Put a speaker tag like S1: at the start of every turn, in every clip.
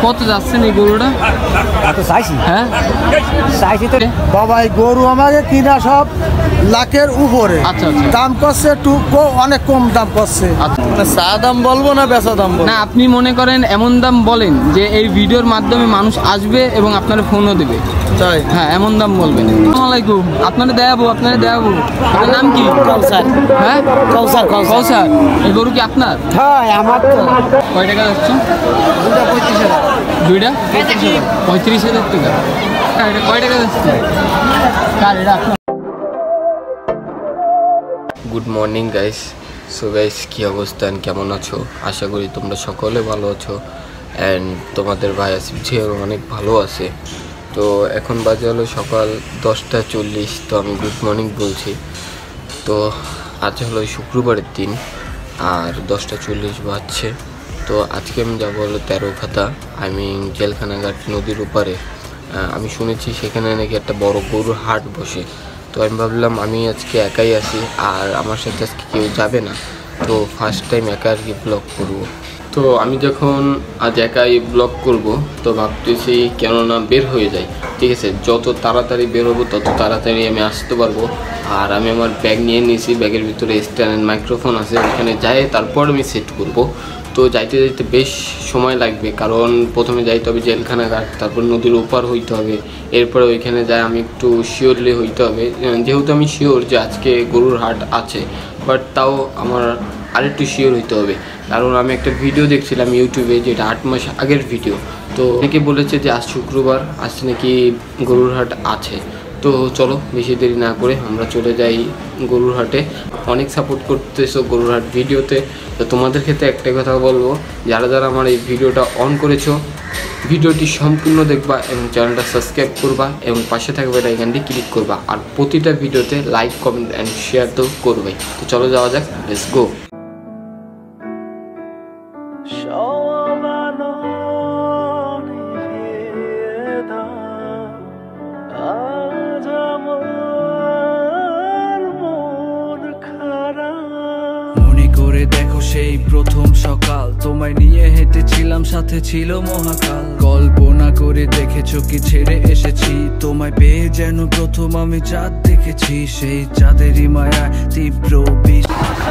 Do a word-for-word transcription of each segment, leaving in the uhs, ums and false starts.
S1: কত যাচ্ছেন এই গরুটা?
S2: কত চাইছি?
S1: হ্যাঁ
S2: চাইছি তো বাবা, এই গরু আমাকে কিনা সব লাখের উপরে।
S1: আচ্ছা আচ্ছা,
S2: দাম করছে একটু অনেক কম দাম করছে। চা দাম বলবো না বেচা দাম বলবো?
S1: না, আপনি মনে করেন এমন দাম বলেন যে এই ভিডিওর মাধ্যমে মানুষ আসবে এবং আপনার ফোনও দেবে।
S2: তাই?
S1: হ্যাঁ, এমন দাম বলবেন। আসসালামু আলাইকুম, আপনারা দেখাবো আপনারা দেখাবো। আপনার নাম কি?
S2: কৌসার।
S1: হ্যাঁ
S2: কৌসার।
S1: কৌসার। এই গরু কি আপনার?
S2: হ্যাঁ আমার তো।
S1: কয় টাকা যাচ্ছে?
S2: দুটা পঁয়ত্রিশ হাজার।
S1: দুইটা পঁয়ত্রিশ হাজার টাকা। হ্যাঁ, এটা কয় টাকা যাচ্ছে? কার এটা আপনার? Good morning guys. So guys, কী অবস্থান, কেমন আছো? আশা করি তোমরা সকলে ভালো আছো অ্যান্ড তোমাদের ভাই আসিফ ঝিও অনেক ভালো আছে। তো এখন বাজে হলো সকাল দশটা চল্লিশ। তো আমি গুড মর্নিং বলছি। তো আজ হলো শুক্রবারের দিন আর দশটা চল্লিশ বাজছে। তো আজকে আমি যাবো হলো তেরোখাতা, আই মিন জেলখানাঘাট নদীর ওপারে। আমি শুনেছি সেখানে নাকি একটা বড় গরুর হাট বসে। তো আমি ভাবলাম আমি আজকে একাই আছি আর আমার সাথে আজকে কেউ যাবে না, তো ফার্স্ট টাইম একা আর কি ব্লগ করবো। তো আমি যখন আজ একাই ব্লগ করব তো ভাবতেছি কেননা বের হয়ে যাই, ঠিক আছে? যত তাড়াতাড়ি বের হবো তত তাড়াতাড়ি আমি আসতে পারবো। আর আমি আমার ব্যাগ নিয়ে নিয়েছি, ব্যাগের ভিতরে স্ট্যান্ড মাইক্রোফোন আছে, ওখানে যাই তারপর আমি সেট করব। তো যাইতে যাইতে বেশ সময় লাগবে, কারণ প্রথমে যাইতে হবে জেলখানাঘাট, তারপর নদীর ওপার হইতে হবে, এরপরে ওইখানে যাই আমি একটু শিওরলি হইতে হবে। যেহেতু আমি শিওর যে আজকে গরুর হাট আছে, বাট তাও আমার আরেকটু শিওর হইতে হবে, কারণ আমি একটা ভিডিও দেখছিলাম ইউটিউবে, যেটা আট মাস আগের ভিডিও। তো অনেকে বলেছে যে আজ শুক্রবার, আজ নাকি গরুর হাট আছে। তো চলো বেশি দেরি না করে আমরা চলে যাই গরুর হাটে। অনেক সাপোর্ট করতেছো গরুর হাট ভিডিওতে, তো তোমাদের ক্ষেত্রে একটাই কথা বলবো, যারা যারা আমার এই ভিডিওটা অন করেছো ভিডিওটি সম্পূর্ণ দেখবা এবং চ্যানেলটা সাবস্ক্রাইব করবা এবং পাশে থাকবে আইকনটি ক্লিক করবা, আর প্রতিটা ভিডিওতে লাইক কমেন্ট অ্যান্ড শেয়ার তো করবে। তো চলো যাওয়া যাক, লেটস গো।
S3: দেখো সেই প্রথম সকাল, তোমায় নিয়ে হেঁটেছিলাম, সাথে ছিল মহাকাল। কল্পনা করে দেখেছো কি ছেড়ে এসেছি, তোমায় পেয়ে যেন প্রথম আমি চাঁদ দেখেছি। সেই চাঁদেরই মায়া তীব্র বিষ।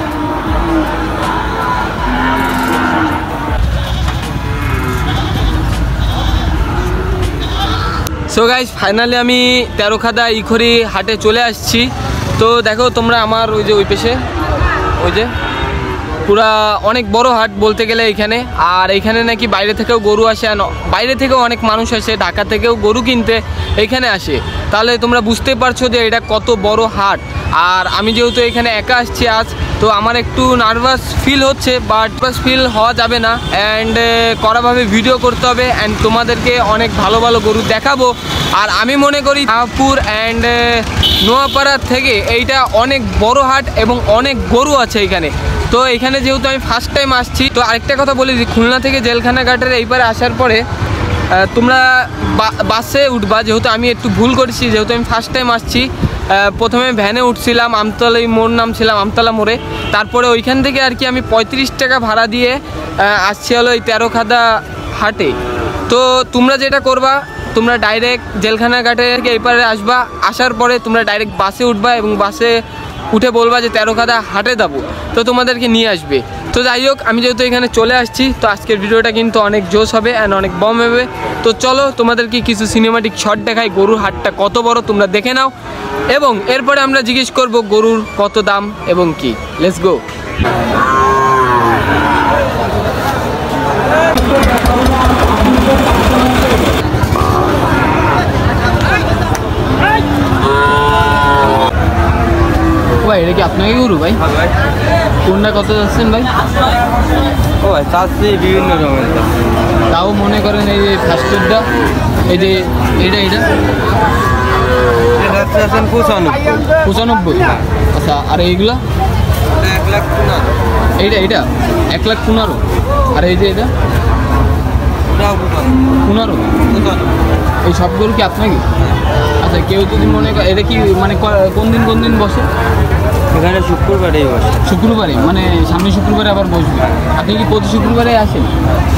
S1: সো গাইস, ফাইনালি আমি তেরোখাদা ইখরি হাটে চলে আসছি। তো দেখো তোমরা আমার ওই যে ওই পেশে ওই যে পুরা অনেক বড় হাট বলতে গেলে এইখানে। আর এইখানে নাকি বাইরে থেকেও গরু আসে, বাইরে থেকেও অনেক মানুষ আসে, ঢাকা থেকেও গরু কিনতে এইখানে আসে। তাহলে তোমরা বুঝতে পারছো যে এটা কত বড় হাট। আর আমি যেহেতু এখানে একা আসছি আজ, তো আমার একটু নার্ভাস ফিল হচ্ছে, বাট নার্ভাস ফিল হওয়া যাবে না অ্যান্ড কড়াভাবে ভিডিও করতে হবে অ্যান্ড তোমাদেরকে অনেক ভালো ভালো গরু দেখাবো। আর আমি মনে করি শাহপুর অ্যান্ড নোয়াপাড়ার থেকে এইটা অনেক বড় হাট এবং অনেক গরু আছে এখানে। তো এখানে যেহেতু আমি ফার্স্ট টাইম আসছি, তো আরেকটা কথা বলি যে খুলনা থেকে জেলখানাঘাটের এইপারে আসার পরে তোমরা বাসে উঠবা, যেহেতু আমি একটু ভুল করেছি, যেহেতু আমি ফার্স্ট টাইম আসছি। প্রথমে ভ্যানে উঠছিলাম, আমতলা মোড় নামছিলাম আমতলা মোড়ে, তারপরে ওইখান থেকে আর কি আমি পঁয়ত্রিশ টাকা ভাড়া দিয়ে আসছি হলো এই তেরোখাদা হাটে। তো তোমরা যেটা করবা, তোমরা ডাইরেক্ট জেলখানাঘাটে এইপারে আসবা, আসার পরে তোমরা ডাইরেক্ট বাসে উঠবা এবং বাসে উঠে বলবা যে তেরোখাদা হাটে যাবো, তো তোমাদেরকে নিয়ে আসবে। তো যাই হোক, আমি যেহেতু এখানে চলে আসছি, তো আজকের ভিডিওটা কিন্তু অনেক জোশ হবে অ্যান্ড অনেক বম হবে। তো চলো তোমাদেরকে কিছু সিনেমাটিক শট দেখাই, গরুর হাটটা কত বড় তোমরা দেখে নাও, এবং এরপরে আমরা জিজ্ঞেস করব গরুর কত দাম এবং কি। Let's go. ভাই এটা কি আপনাকে গরু ভাই? কোনটা কত যাচ্ছেন ভাই?
S2: ও ভাই চাচ্ছি বিভিন্ন রকমের,
S1: তাও মনে করেন এই যে ফাস্টফুডটা, এই যে এটা এটা
S2: পঁচানব্বই
S1: পঁচানব্বই আচ্ছা, আর এইগুলা
S2: এক লাখ পনেরো,
S1: এইটা এটা এক লাখ পনেরো, আর এই যে এটা পনেরো, এই সব গরু কি আপনাকে? আচ্ছা, কেউ যদি মনে করে এটা কি মানে কোন দিন কোন দিন বসে?
S2: এখানে শুক্রবারেই বসে।
S1: শুক্রবারে মানে সামনে শুক্রবারে আবার বসবে। আপনি কি প্রতি শুক্রবারে আসেন? আচ্ছা,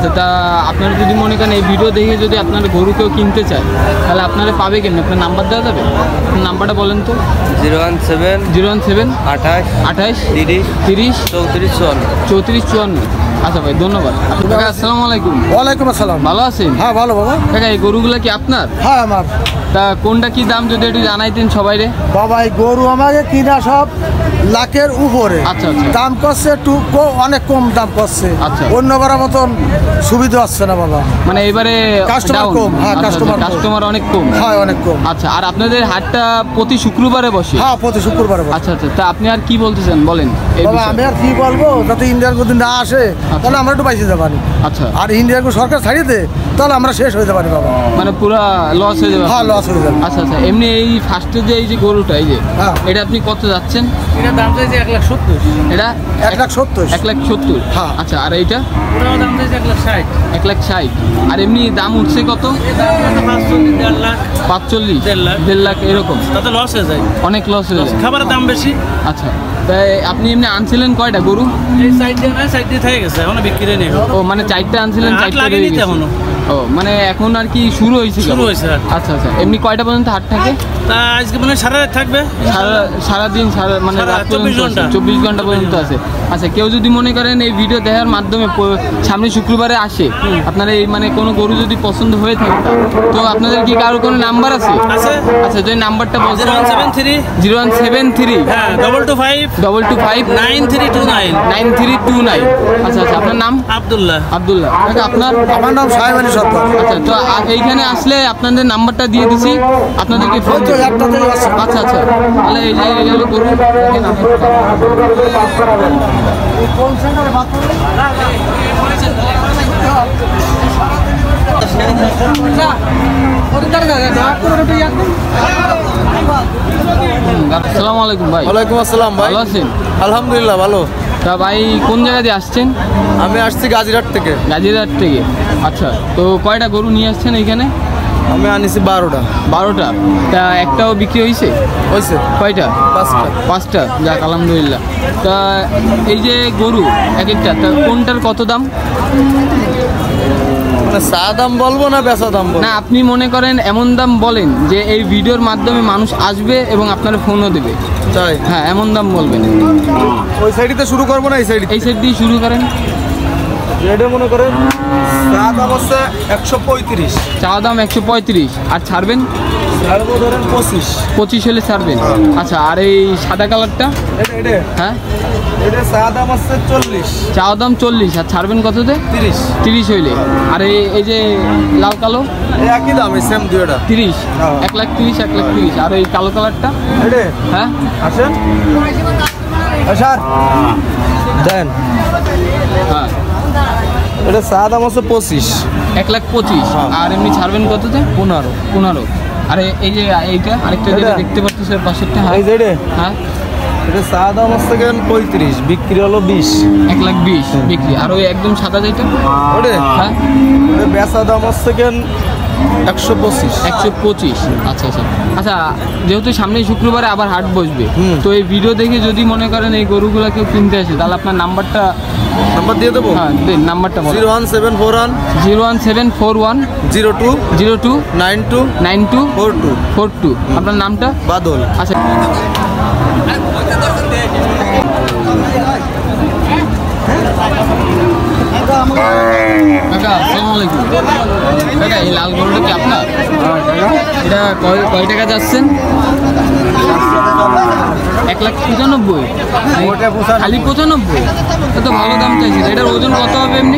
S4: আচ্ছা, তা আপনারা যদি মনে করেন এই ভিডিও দেখে যদি আপনারা গরু কেউ কিনতে চায় তাহলে আপনারা পাবে কেমন? আপনার নাম্বার দেওয়া যাবে? আপনার নাম্বারটা বলেন তো।
S5: Zero one seven
S4: zero one seven
S5: আঠাশ
S4: আঠাশ
S5: তিরিশ
S4: তিরিশ
S5: চৌত্রিশ চুয়ান্ন
S4: চৌত্রিশ চুয়ান্ন। আচ্ছা ভাই, ধন্যবাদ। কাকা আসসালামু আলাইকুম।
S2: ওয়ালাইকুম আসসালাম।
S4: ভালো আছেন?
S2: হ্যাঁ ভালো বাবা।
S4: কাকা এই গরুগুলা কি আপনার?
S2: হ্যাঁ আমার।
S4: তা কোনটা কি দাম যদি একটু জানাইতেন সবাই রে।
S2: বাবা এই গরু আমাকে কিনা সব লাখের উপরে।
S4: আচ্ছা, আচ্ছা।
S2: দাম করছে একটু ক- অনেক কম দাম করছে।
S4: আচ্ছা।
S2: অন্যবারের মতন সুবিধা আসছে না বাবা।
S4: মানে এবারে
S2: কাস্টমার
S4: down?
S2: কম, হ্যাঁ,
S4: আচ্ছা, আচ্ছা,
S2: কাস্টমার কম।
S4: কাস্টমার অনেক কম।
S2: হ্যাঁ অনেক কম।
S4: আচ্ছা, আর আপনাদের হাটটা প্রতি শুক্রবারে বসে?
S2: হ্যাঁ প্রতি শুক্রবারে বসে।
S4: আচ্ছা আচ্ছা, তা আপনি আর কি বলতেছেন বলেন এই
S2: বাবা
S4: বিষয়ে।
S2: আমি আর কি বলবো, যাতে ইন্ডিয়ার যদি না আসে তাহলে আমরা একটু বাইসে যাবানি।
S4: আচ্ছা,
S2: আর ইন্ডিয়ার সরকার ছাড়িয়ে দে তাহলে আমরা শেষ হয়ে যাবানি বাবা।
S4: মানে পুরা লস হয়ে যাবে?
S2: হ্যাঁ লস হয়ে যাবে।
S4: আচ্ছা আচ্ছা, এমনি এই ফার্স্টে যে এই যে গরুটা এই যে
S2: হ্যাঁ।
S4: এটা আপনি কত যাচ্ছেন?
S6: এটার দাম চাইছে এক লাখ সত্তর।
S4: এটা
S2: এক লাখ সত্তর।
S4: এক লাখ সত্তর।
S2: হ্যাঁ।
S4: আচ্ছা, আর এইটা?
S6: ওটাও দাম চাইছে এক লাখ ষাট।
S4: এক লাখ ষাট। আর এমনি দাম উঠছে কত?
S6: পাঁচচল্লিশ দেড় লাখ।
S4: পাঁচচল্লিশ
S6: দেড় লাখ।
S4: দেড় লাখ এরকম?
S6: তাতে লস হয়ে যায়,
S4: অনেক লস হয়ে যায়।
S6: খাবারের দাম বেশি।
S4: আচ্ছা, তাই আপনি এমনি আনছিলেন কয়টা গরু?
S6: এই সাইড দিয়ে নয়, সাইড দিয়ে থেকে গেছে, এখনো বিক্রি নেই।
S4: ও মানে চারটা আনছিলেন,
S6: হাট
S4: চারটা
S6: লাগেনি
S4: রয়ে গেছে।
S6: তেমনও।
S4: ও মানে এখন আর কি শুরু হয়েছে?
S6: শুরু হয়েছে হাট।
S4: আচ্ছা আচ্ছা, এমনি কয়টা পর্যন্ত হাট থাকে?
S6: তা আজকে মানে সারা রাত থাকবে।
S4: সারা সারাদিন সারা মানে
S6: সারা
S4: রাত
S6: চব্বিশ
S4: পর্যন্ত
S6: ঘন্টা।
S4: চব্বিশ ঘন্টা পর্যন্ত আছে। আচ্ছা, কেউ যদি মনে করেন এই ভিডিও দেখার মাধ্যমে প- সামনে শুক্রবারে আসে, আপনার এই মানে কোনো গরু যদি পছন্দ হয়ে থাকে তো আপনাদের কি কারো কোনো নাম্বার আছে?
S6: আছে।
S4: আচ্ছা, যদি নাম্বারটা বলতে
S6: zero one seven three
S4: zero one seven three
S6: হ্যাঁ double two five
S4: double two five
S6: nine three two nine
S4: nine three two nine. আচ্ছা আচ্ছা, আপনার নাম?
S6: আবদুল্লাহ।
S4: আব্দুল্লাহ। আচ্ছা, আপনার?
S2: আমার নাম সাহেব আলী সরকার।
S4: আচ্ছা, তো আ- এইখানে আসলে আপনাদের নাম্বারটা দিয়ে দিছি, আপনাদেরকে ফোন
S2: ওই তো
S4: দিবেন।
S2: একটাতেই আছে।
S4: আচ্ছা আচ্ছা, তাহলে এই যে এই হলো গরু। দেখেন আসসালামু আলাইকুম ভাই।
S5: ওয়ালাইকুম আসসালাম ভাই।
S4: ভালো আছেন?
S5: আলহামদুলিল্লাহ ভালো।
S4: তা ভাই কোন জায়গা দিয়ে আসছেন?
S5: আমি আসছি গাজীরহাট থেকে।
S4: গাজীরহাট থেকে। আচ্ছা, তো কয়টা গরু নিয়ে আসছেন এইখানে?
S5: আমি আনিছি বারোটা।
S4: বারোটা। তা একটাও বিক্রি হয়েছে?
S5: হয়েছে
S4: কয়টা?
S5: পাঁচটা।
S4: পাঁচটা। যাক আলহামদুলিল্লাহ। তা এই যে গরু এক একটা, তা কোনটার কত দাম?
S5: মানে চা দাম বলবো না বেচা দাম বলবো?
S4: না, আপনি মনে করেন এমন দাম বলেন যে এই ভিডিওর মাধ্যমে মানুষ আসবে এবং আপনার ফোনও দেবে।
S5: তাই
S4: হ্যাঁ, এমন দাম বলবেন।
S5: ওই সাইডে শুরু করবো না এই সাইড?
S4: এই সাইড দিয়ে শুরু করেন।
S5: রেডে মনে করেন চা দাম হচ্ছে একশো পঁয়ত্রিশ।
S4: চা দাম একশো পঁয়ত্রিশ। আর ছাড়বেন?
S5: ছাড়বো ধরেন পঁচিশ।
S4: পঁচিশ হলে ছাড়বেন। আচ্ছা, আর এই সাদা কালারটা?
S5: এটা এটা
S4: হ্যাঁ,
S5: এটা চা দাম হচ্ছে চল্লিশ।
S4: চা দাম চল্লিশ। আর ছাড়বেন কততে?
S5: তিরিশ।
S4: তিরিশ হইলে। আর এই এই যে লাল কালো?
S5: এই একই দাম, এই সেম দুইটা।
S4: তিরিশ।
S5: হ্যাঁ।
S4: এক লাখ তিরিশ, এক লাখ তিরিশ। আর এই কালো কালারটা?
S5: এটা
S4: হ্যাঁ,
S5: আসেন স্যার দেন।
S4: হ্যাঁ,
S5: এটা চা দাম হচ্ছে পঁচিশ।
S4: এক লাখ পঁচিশ। আর এমনি ছাড়বেন কততে?
S5: পনেরো।
S4: পনেরো। আর এ- এই যে এইটা আরেকটা যেটা
S5: এটা?
S4: দেখতে পাচ্ছি পাশেরটা? হ্যাঁ
S5: এই যে এটা
S4: হ্যাঁ,
S5: এটা চা দাম হচ্ছে কেন পঁয়ত্রিশ, বিক্রি হলো বিশ।
S4: এক লাখ বিশ বিক্রি। আর ওই একদম সাদা যেটা?
S5: ওটা
S4: হ্যাঁ,
S5: ওটা বেচা দাম হচ্ছে কেন একশো পঁচিশ।
S4: একশো পঁচিশ। আচ্ছা আচ্ছা আচ্ছা, যেহেতু সামনে শুক্রবারে আবার হাট বসবে,
S5: হুম।
S4: তো এই ভিডিও দেখে যদি মনে করেন এই গরুগুলা কেউ কিনতে আসে তাহলে আপনার নাম্বারটা?
S5: নাম্বার দিয়ে দেবো।
S4: হ্যাঁ দেন, নাম্বারটা বলো।
S5: Zero one seven four one
S4: zero one seven four one
S5: zero two
S4: zero two
S5: nine two
S4: nine two
S5: four two
S4: four two. আপনার নামটা?
S5: বাদল।
S4: আচ্ছা, কাকা আসসালামু আলাইকুম। কাকা এই লাল গরুটা কি আপনার? এটা কয় কয় টাকা যাচ্ছেন? এক লাখ পঁচানব্বই। খালি পঁচানব্বই? এত ভালো দাম চাইছিল। এটার ওজন কত হবে এমনি?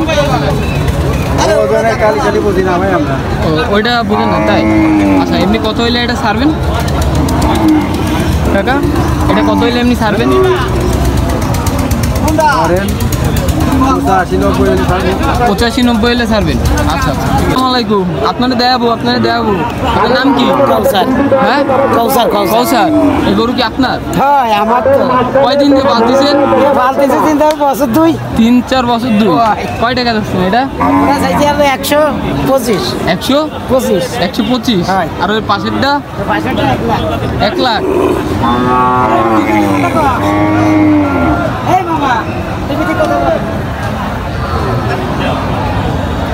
S4: ও, ওইটা বুঝেন না তাই? আচ্ছা, এমনি কত হইলে এটা ছাড়বেন কাকা? এটা কত হইলে এমনি ছাড়বেন? পঁচাশি নব্বই হলে ছাড়বেন। আচ্ছা আচ্ছা, আসসালামু আলাইকুম। আপনারা দেখাবো আপনারা দেখাবো আপনার নাম কি?
S2: কৌসার।
S4: হ্যাঁ,
S2: কৌসার
S4: কৌসার। এই গরু কি আপনার?
S2: হ্যাঁ আমার তো
S4: কয়দিন দিয়ে বাদ দিয়েছেন?
S2: পালতেছে তিন চার বছর দুই।
S4: তিন চার বছর দুই। কয় টাকা যাচ্ছেন এটা?
S2: ওরা চাইছে আর একশো পঁচিশ।
S4: একশো
S2: পঁচিশ।
S4: একশো পঁচিশ।
S2: হ্যাঁ।
S4: আর ওই পাশেরটা?
S2: পয়সাটা এক লাখ।
S4: এক লাখ।
S2: এই মামা তুমি ঠিক কথা বল।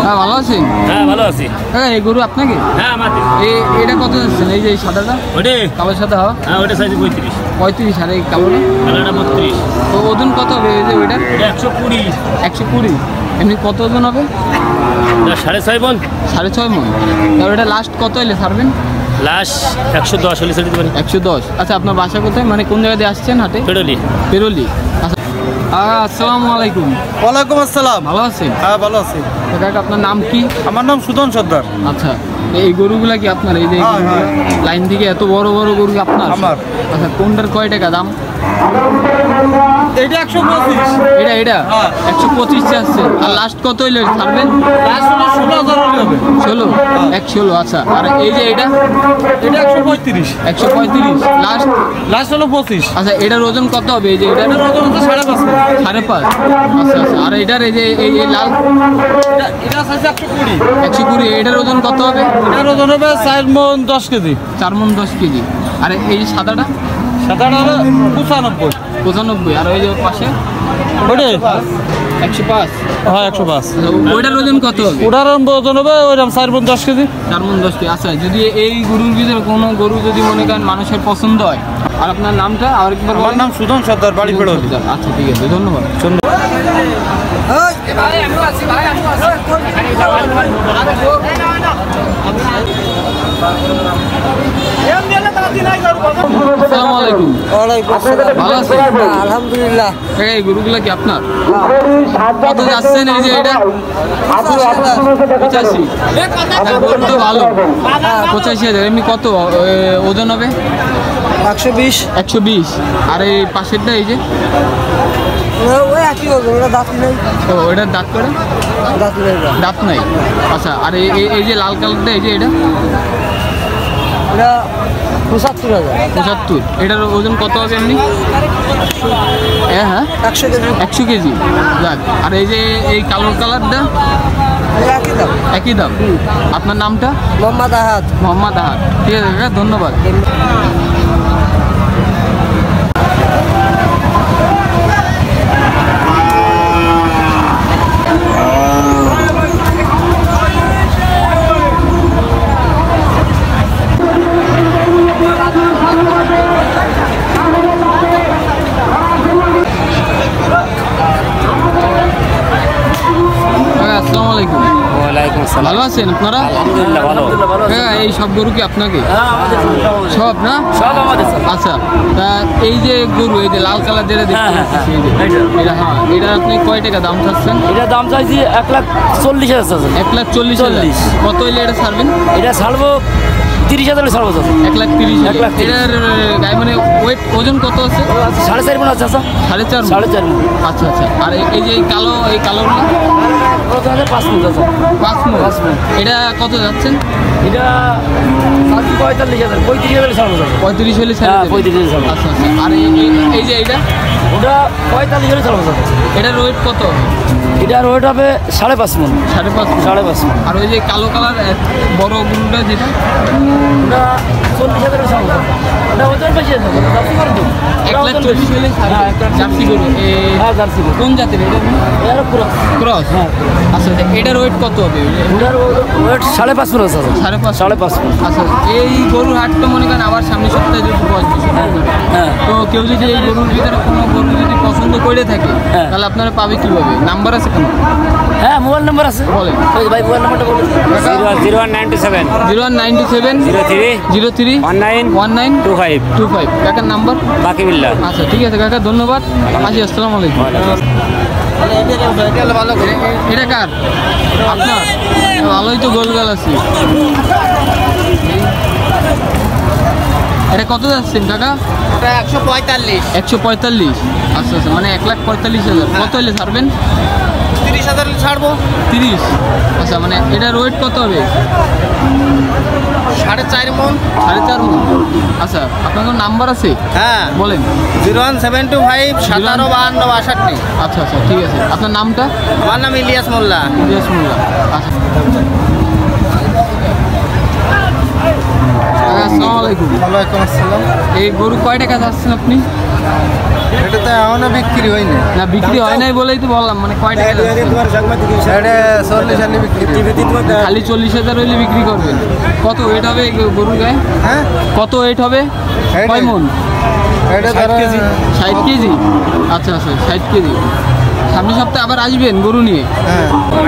S4: হ্যাঁ ভালো আছেন?
S6: হ্যাঁ ভালো আছি।
S4: হ্যাঁ এই গরু আপনাকে?
S6: হ্যাঁ আমাদের।
S4: এই এটা কত যাচ্ছেন? এই যে এই সাদাটা
S6: ওটা
S4: কালো সাদা হওয়া
S6: হ্যাঁ ওটা সাইজ পঁয়ত্রিশ,
S4: পঁয়ত্রিশ, আর এই কালোটা
S6: কালারটা বত্রিশ।
S4: তো ওজন কত হবে এই যে ওইটা?
S6: এটা একশো কুড়ি।
S4: একশো কুড়ি। এমনি কত ওজন হবে?
S6: এটা সাড়ে ছয় মন।
S4: সাড়ে ছয় মন। তাহলে এটা লাস্ট কত এলে ছাড়বেন?
S6: লাস্ট একশো দশ হলে ছেড়ে দিতে পারি।
S4: একশো দশ। আচ্ছা আপনার বাসা কোথায়, মানে কোন জায়গা দিয়ে আসছেন হাটে?
S6: পেরোলি।
S4: পেরোলি। আচ্ছা আসসালামু আলাইকুম।
S5: ওয়ালাইকুম আসসালাম।
S4: ভালো আছেন?
S5: হ্যাঁ ভালো আছি।
S4: তো কাকা আপনার নাম কি?
S5: আমার নাম সুদন সর্দার।
S4: আচ্ছা এই গরুগুলা কি আপনার? এই যে
S5: হ্যাঁ, হ্যাঁ।
S4: লাইন থেকে এত বড় বড় গরু কি আপনার?
S5: আমার।
S4: আচ্ছা কোনটার কয় টাকা দাম?
S5: এটা একশো পঁচিশ।
S4: এটা এটা
S5: হ্যাঁ।
S4: একশো পঁচিশ চাচ্ছে। আর লাস্ট কত হইলে ছাড়বেন?
S5: ষোলো হাজার হবে।
S4: ষোলো, এক ষোলো। আচ্ছা আর এই যে এটা?
S5: এটা একশো পঁয়ত্রিশ।
S4: একশো পঁয়ত্রিশ। লাস্ট
S5: লাস্ট হলো পঁচিশ।
S4: আচ্ছা এটার ওজন কত হবে? এই যে এটা
S5: এটার ওজন হচ্ছে সাড়ে পাঁচ কেজি।
S4: সাড়ে পাঁচ। আচ্ছা আচ্ছা আর এটার এই যে এই এই লাল
S5: এটা এটা আছে একশো কুড়ি।
S4: একশো কুড়ি, এটার ওজন কত হবে?
S5: এটার ওজন হবে চার মন দশ কেজি।
S4: চার মন দশ কেজি। আর এই যে সাদাটা?
S5: সাধারণ হলো পঁচানব্বই।
S4: পঁচানব্বই। আর ওই যে পাশে
S5: ওটা
S4: একশো পাঁচ।
S5: হ্যাঁ একশো পাঁচ।
S4: ওইটার ওজন কত হবে?
S5: ওটার ওজন হবে ওইরকম চার মন দশ কেজি।
S4: চার মন দশ কেজি। আচ্ছা যদি এই গরুর ভিতরে কোনো গরু যদি মনে করেন মানুষের পছন্দ হয়, আর আপনার নামটা আর একবার
S5: আমার
S4: বলেন।
S5: নাম সুদন সর্দার, বাড়ি পেরোলি।
S4: আচ্ছা ঠিক আছে, ধন্যবাদ। আসসালামু আলাইকুম। ভালো আছেন?
S2: আলহামদুলিল্লাহ।
S4: এই গরুগুলা কি আপনার? কত যাচ্ছেন এই যে এটা? পঁচাশি। গরুটা ভালো। পঁচাশি হাজার। এমনি কত এ, ওজন হবে?
S2: একশো বিশ।
S4: একশো বিশ। আর এই পাশেরটা এই যে
S2: ওই একই হবে, ওটা দাঁত নেই।
S4: ও এটার দাঁত করে?
S2: দাঁত নেই।
S4: দাঁত নাই। আচ্ছা আর এই এই- এই যে লাল কালারটা এই যে এটা?
S2: এটা পঁচাত্তর হাজার।
S4: পঁচাত্তর। এটার ওজন কত হবে এমনি? হ্যাঁ হ্যাঁ
S2: একশো কেজি।
S4: একশো কেজি। যাক। আর এই যে এই কালো কালারটা?
S2: একই দাম।
S4: একই দাম। আপনার নামটা?
S2: মোহাম্মদ আহাদ।
S4: মোহাম্মদ আহাদ। ঠিক আছে কাকা, ধন্যবাদ। কাকা, আসসালামু আলাইকুম।
S6: ওয়ালাইকুম আসসালাম।
S4: ভালো আছেন আপনারা?
S6: আলহামদুলিল্লাহ ভালো।
S4: কাকা এই সব গরু কি আপনাকে? সব না?
S6: সব আমাদের।
S4: আচ্ছা তা এই যে গরু এই যে লাল কালার যেটা দেখতে
S6: হ্যাঁ, হ্যাঁ,
S4: পাচ্ছি, এই যে, এটা হ্যাঁ এটা আপনি কয় টাকা দাম চাচ্ছেন?
S6: এটা দাম চাইছি এক লাখ চল্লিশ হাজার।
S4: এক লাখ চল্লিশ হাজার।
S6: চল্লিশ।
S4: কত হইলে এটা ছাড়বেন?
S6: এটা ছাড়বো তিরিশ হাজার ছাড়বো।
S4: এক লাখ তিরিশ
S6: এক লাখ তিরিশ।
S4: এটার গায়ে মানে ওয়েট ওজন কত আছে?
S6: সাড়ে চার মন আছে।
S4: সাড়ে চার মণ?
S6: সাড়ে চার মন।
S4: আচ্ছা আচ্ছা আর এই- এই যে এই কালো এই কালোগুলো?
S6: পাঁচ মিনিট আছে।
S4: পাঁচ মণ।
S6: পাঁচ মণ।
S4: এটা কত যাচ্ছেন?
S6: এটা পঁয়তাল্লিশ হাজার পঁয়ত্রিশ হাজার ছাড়বো।
S4: পঁয়ত্রিশ হলে ছেড়ে
S6: হ্যাঁ,
S4: দেবেন?
S6: পঁয়ত্রিশ হলে ছাড়বো।
S4: আচ্ছা আচ্ছা আর এই এই- এই যে এইটা?
S6: ওটা পঁয়তাল্লিশ হাজার ছাড়বো।
S4: এটার ওয়েট কত?
S6: এটার ওয়েট হবে সাড়ে পাঁচ মন।
S4: সাড়ে পাঁচ মণ।
S6: সাড়ে পাঁচ মন।
S4: আর ওই যে কালো কালার বড় গরুটা যেটা?
S6: ওটা চল্লিশ হাজার ছাড়বো। ওটা ওজন বেশি আছে।
S4: এক লাখ চল্লিশ হলে
S6: হ্যাঁ, এক লাখ
S4: জার্সি গরু। এ,
S6: হ্যাঁ জার্সি গরু।
S4: কোন জাতের এটা?
S6: এর পুরো
S4: ক্রস।
S6: হ্যাঁ।
S4: আচ্ছা আচ্ছা এটার ওয়েট কত হবে?
S6: ওটার ওয়েট সাড়ে পাঁচ মন আছে।
S4: সাড়ে পাঁচ।
S6: সাড়ে পাঁচ মন।
S4: আচ্ছা এই গরুর হাটটা মনে করেন আবার সামনের সপ্তাহে যদি বসবে,
S6: হ্যাঁ।
S4: তো কেউ যদি এই গরুর ভিতরে কোনো গরু যদি পছন্দ করে থাকে
S6: হ্যাঁ।
S4: তাহলে আপনারা পাবে কিভাবে? নাম্বার আছে কোনো?
S6: হ্যাঁ মোবাইল নাম্বার আছে।
S4: বলেন।
S6: ওই ভাই মোবাইল নাম্বারটা বলুন। Zero one nine two seven
S4: zero one nine two seven
S6: zero three
S4: zero three
S6: one nine
S4: one nine
S6: two five
S4: two five কাকার নাম্বার?
S6: বাকিবিল্লা।
S4: আচ্ছা ঠিক আছে কাকা, ধন্যবাদ। আসি, আসসালামু আলাইকুম। এটা কার? আপনার? ভালোই তো গোলগাল আছে। এটা কত যাচ্ছেন কাকা?
S2: একশো পঁয়তাল্লিশ।
S4: একশো পঁয়তাল্লিশ। আচ্ছা আচ্ছা মানে এক লাখ পঁয়তাল্লিশ হাজার। কত হলে ছাড়বেন?
S2: তিরিশ হাজার ছাড়বো।
S4: তিরিশ। আচ্ছা মানে এটার ওয়েট কত হবে?
S2: সাড়ে চার মন।
S4: সাড়ে চার মণ। আচ্ছা আপনার কোনো নাম্বার আছে?
S2: হ্যাঁ
S4: বলেন।
S2: Zero one seven two five সাতারো বাহান্ন বাষট্টি।
S4: আচ্ছা আচ্ছা ঠিক আছে। আপনার নামটা?
S2: আমার নাম ইলিয়াস মোল্লা।
S4: ইলিয়াস মোল্লা। আচ্ছা কাকা, আসসালামু আলাইকুম।
S5: ওয়ালাইকুম আসসালাম।
S4: এই গরু কয় টাকা যাচ্ছেন আপনি?
S5: এটা তো এখনো বিক্রি হয়নি।
S4: না বিক্রি হয় নাই বলেই তো বললাম, মানে কয় টাকা যাচ্ছে?
S5: এটা চল্লিশ হাজার বিক্রি।
S4: খালি চল্লিশ হাজার হইলে বিক্রি করবেন। কত ওয়েট হবে গরুর গায়ে?
S5: হ্যাঁ
S4: কত ওয়েট হবে? কয় মন?
S5: এটা ধরো
S4: ষাট কেজি। আচ্ছা আচ্ছা ষাট কেজি। সামনের সপ্তাহে আবার আসবেন গরু নিয়ে?
S5: হ্যাঁ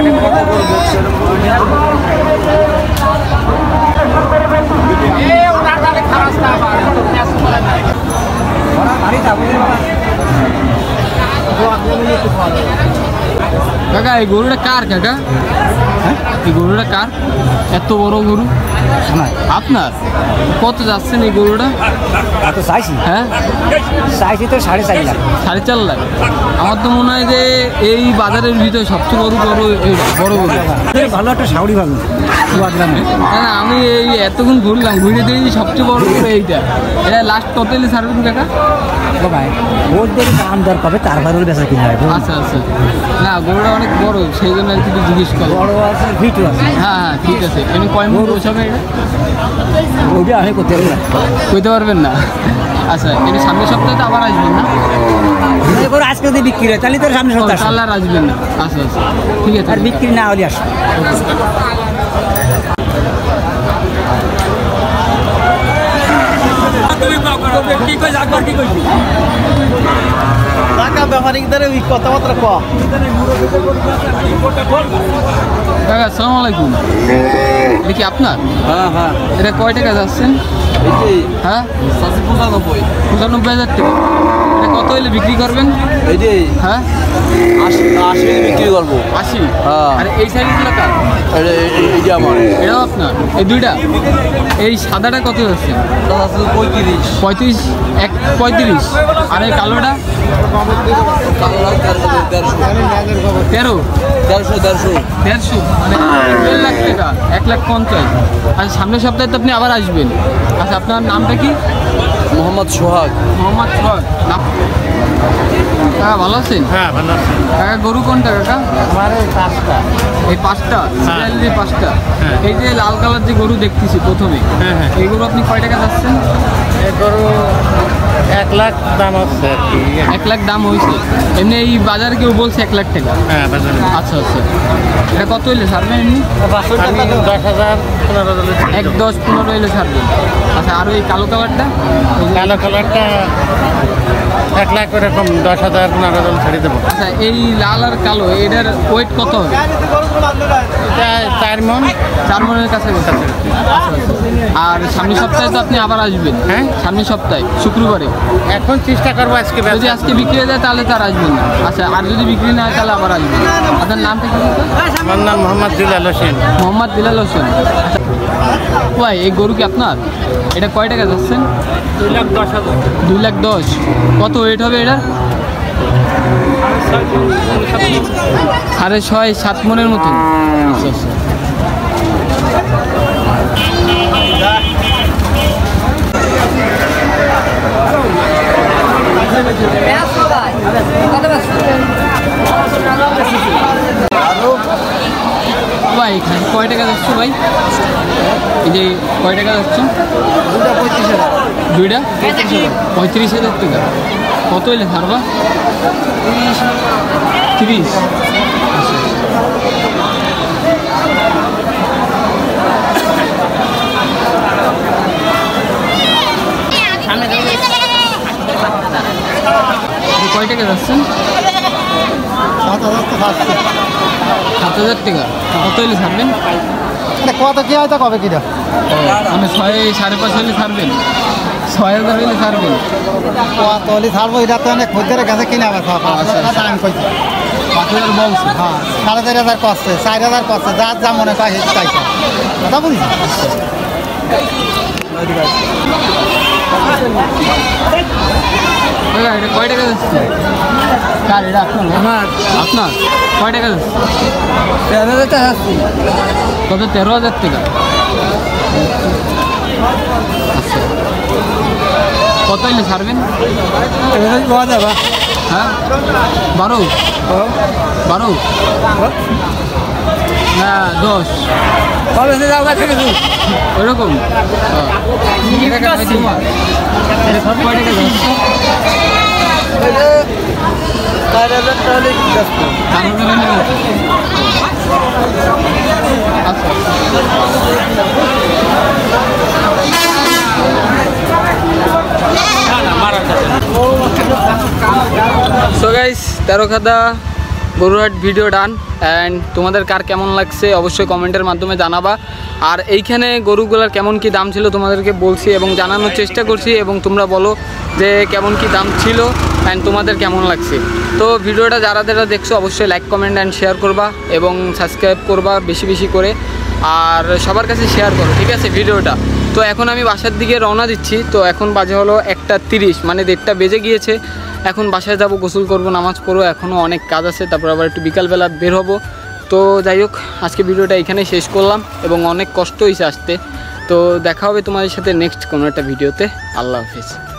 S4: কাকা এই গরুটা কার কাকা? এই গরুটা কার? এত বড় গরু আপনার? কত যাচ্ছেন এই গরুটা?
S6: এত চাইছি
S4: হ্যাঁ
S6: চাইছি তো সাড়ে চার লাখ।
S4: সাড়ে চার লাখ? আমার তো মনে হয় যে এই বাজারের ভিতরে সবচেয়ে বড় বড় এই বড় গরু।
S6: ভালো একটা সাউরি ভালো গ্রামে।
S4: না না আমি এই এতক্ষণ ঘুরলাম, ঘুরে দেখি সবচেয়ে বড় গরু এইটা। এটা লাস্ট কত এলে ছাড়বেন কাকা?
S6: ভাই ওর যদি দাম দর পাবে তারপরে বেচা কিনা হয়।
S4: আচ্ছা আচ্ছা না গরুটা অনেক বড়, সেই জন্য আর কিছু জিজ্ঞেস করো।
S6: বড় আছে ফিটও আছে।
S4: হ্যাঁ হ্যাঁ ঠিক আছে। এমনি কয় মন পৌঁছাবে এটা?
S6: ওইটা আমি করতে পারবো না,
S4: কইতে পারবেন না? আচ্ছা এমনি সামনের সপ্তাহে তো আবার আসবেন না?
S6: এবার আজকে যদি বিক্রি হয় তাহলে তোর সামনে
S4: ও,
S6: সপ্তাহ
S4: তাহলে আর আসবেন না। আচ্ছা আচ্ছা ঠিক আছে।
S6: আর বিক্রি না হলে আসবে।
S5: ব্যাপারিকদের কথাবার্তা কম।
S4: কাকা আসসালামু আলাইকুম। এটা কি আপনার?
S5: হ্যাঁ হ্যাঁ
S4: এটা কয় টাকা যাচ্ছেন? হ্যাঁ
S5: পঁচানব্বই
S4: পঁচানব্বই হাজার টাকা। এটা কত হলে বিক্রি করবেন?
S5: এই যে
S4: হ্যাঁ
S5: আশি আশি বিক্রি করবো।
S4: আশি?
S5: হ্যাঁ।
S4: আর এই সাইডগুলো কার?
S5: এই যে আমার
S4: এটাও আপনার? এই দুইটা? এই সাদাটা কত যাচ্ছে?
S5: পঁয়ত্রিশ
S4: পঁয়ত্রিশ? এক পঁয়ত্রিশ? আর এই কালোটা? তেরো?
S5: দেড়শো দেড়শো
S4: দেড়শো? মানে দেড় লাখ টাকা, এক লাখ পঞ্চাশ। আচ্ছা সামনের সপ্তাহে তো আপনি আবার আসবেন। আচ্ছা আপনার নামটা কি?
S5: মোহাম্মদ সোহাগ।
S4: মোহাম্মদ সোহাগ। নাম কাকা ভালো আছেন?
S5: হ্যাঁ ভালো আছে।
S4: কাকা গরু কোনটা কাকা?
S6: আমার এই পাঁচটা
S4: এই পাঁচটা? সিরিয়ালি পাঁচটা? এই যে লাল কালার যে গরু দেখতেছি প্রথমে, এই গরু আপনি কয় টাকা যাচ্ছেন?
S6: গরু এক লাখ দাম হচ্ছে আর কি।
S4: এক লাখ দাম হয়েছে? এমনি এই বাজারে কেউ বলছে এক লাখ টাকা?
S6: হ্যাঁ বাজারে
S4: আচ্ছা আচ্ছা এটা কত হইলে ছাড়বেন এমনি?
S6: আমি দশ হাজার পনেরো হাজার।
S4: এক দশ পনেরো হইলে ছাড়বেন। আচ্ছা আর ওই কালো কালারটা?
S6: কালো কালারটা এক লাখ এরকম দশ হাজার পনেরো হাজার ছেড়ে দেবো।
S4: আচ্ছা এই লাল আর কালো এটার ওয়েট কত হবে?
S6: এটা চার মন।
S4: চার মনের কাছে গেছে। আর সামনের সপ্তাহে তো আপনি আবার আসবেন?
S6: হ্যাঁ
S4: সামনের সপ্তাহে শুক্রবারে।
S6: এখন চেষ্টা করবো আজকে বেচা।
S4: যদি আজকে বিক্রি হয়ে যায় তাহলে তার আসবেন না। আচ্ছা আর যদি বিক্রি না হয় তাহলে আবার আসবেন। আপনার নামটা কি?
S6: আমার নাম মোহাম্মদ জিলাল হোসেন।
S4: মোহাম্মদ বিলাল হোসেন। আচ্ছা ভাই এই গরু কি আপনার? এটা কয় টাকা যাচ্ছেন?
S6: দুই লাখ দশ হাজার।
S4: দুই লাখ দশ? কত ওয়েট হবে এটা? সাড়ে ছয় সাত মনের মতন? আচ্ছা আচ্ছা ভাই এখানে কয় টাকা যাচ্ছে ভাই? এই যে কয় টাকা যাচ্ছে? দুইটা পঁয়ত্রিশ হাজার টাকা। কত হইলে ছাড়বা? তিরিশ? কয় টাকা যাচ্ছেন? সাত হাজার টাকা। কত হইলে ছাড়বেন?
S2: কত কি হয় তা কবে কিনা?
S4: মানে ছয় সাড়ে পাঁচ হইলে ছাড়বেন? ছয় হাজার হইলে ছাড়বেন?
S2: কত হলে ছাড়বো? এটা তো অনেক খদ্দের কাছে কিনা বেচা দাম কইছে।
S4: পাঁচ হাজার বলছে?
S2: হ্যাঁ সাড়ে চার হাজার করছে, চার হাজার করছে, যার যা মনে পাই তাই কথা বলিস।
S4: এটা কয় টাকা যাচ্ছে? কার এটা? আপনার? আমার। আপনার কয় টাকা যাচ্ছে?
S2: তেরো হাজার টাকা আসছি।
S4: কত? তেরো হাজার টাকা? আচ্ছা কত হইলে ছাড়বেন? হ্যাঁ বারো? বারো না দশ? ওইরকম? কয় টাকা যাচ্ছে?
S2: এটা চার হাজার টাকা হলে ব্যস্ত।
S4: চার হাজার হলে আচ্ছা সো গাইস তেরো খাদা গরুহাট ভিডিও ডান অ্যান্ড তোমাদের কার কেমন লাগছে অবশ্যই কমেন্টের মাধ্যমে জানাবা। আর এইখানে গরুগুলার কেমন কি দাম ছিল তোমাদেরকে বলছি এবং জানানোর চেষ্টা করছি, এবং তোমরা বলো যে কেমন কি দাম ছিল অ্যান্ড তোমাদের কেমন লাগছে। তো ভিডিওটা যারা যারা দেখছো অবশ্যই লাইক কমেন্ট অ্যান্ড শেয়ার করবা এবং সাবস্ক্রাইব করবা বেশি বেশি করে, আর সবার কাছে শেয়ার করো, ঠিক আছে ভিডিওটা। তো এখন আমি বাসার দিকে রওনা দিচ্ছি। তো এখন বাজে হলো একটা তিরিশ, মানে দেড়টা বেজে গিয়েছে। এখন বাসায় যাব, গোসল করব, নামাজ পড়বো, এখনও অনেক কাজ আছে, তারপর আবার একটু বিকালবেলা বের হব। তো যাই হোক আজকে ভিডিওটা এখানেই শেষ করলাম এবং অনেক কষ্ট হয়েছে আসতে। তো দেখা হবে তোমাদের সাথে নেক্সট কোনো একটা ভিডিওতে। আল্লাহ হাফিজ।